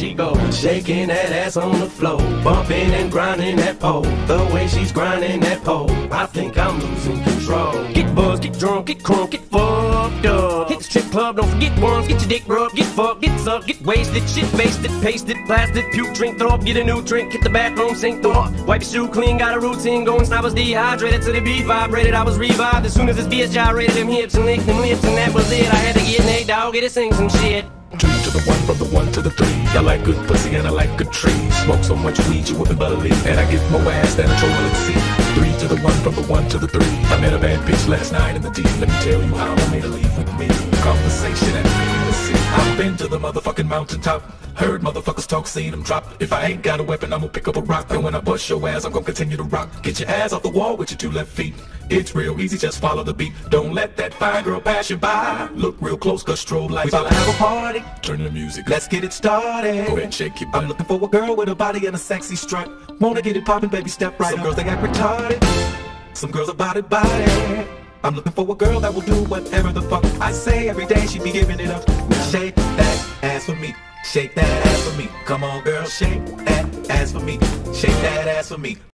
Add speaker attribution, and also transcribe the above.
Speaker 1: she goes, shaking that ass on the floor, bumping and grinding that pole. The way she's grinding that pole, I think I'm losing control. Get buzzed, get drunk, get crunk, get fucked up. Hit the strip club, don't forget ones, get your dick rubbed, get fucked, get sucked, get wasted, shit basted, pasted, blasted, puke, drink, throw up, get a new drink, hit the bathroom, sink, throw up, wipe your shoe clean, got a routine going. I was dehydrated to the beat vibrated, I was revived as soon as this bitch gyrated them hips and licked them lips, and that was it. I had to get Nate Dogg, get to sing some shit.
Speaker 2: 2 to the 1, from the 1 to the 3. I like good pussy and I like good trees. Smoke so much weed you wouldn't believe, and I get more ass than a toilet seat. 3 to the 1, from the 1 to the 3. I met a bad bitch last night in the D. Let me tell you how I made her leave with me. Conversation and intimacy. I've been to the motherfucking mountaintop. Heard motherfuckers talk, seen them drop. If I ain't got a weapon, I'm gonna pick up a rock. And when I bust your ass, I'm gonna continue to rock. Get your ass off the wall with your 2 left feet. It's real easy, just follow the beat. Don't let that fine girl pass you by. Look real close, cause strobe lights. We about to have a party. Turn the music. Let's get it started. Go ahead and shake your butt. I'm looking for a girl with a body and a sexy strut. Wanna get it poppin', baby, step right up. Some girls, they act retarded. Some girls are body. I'm looking for a girl that will do whatever the fuck I say every day. She be giving it up. Shake that ass for me. Shake that ass for me. Come on, girl, shake that ass for me. Shake that ass for me.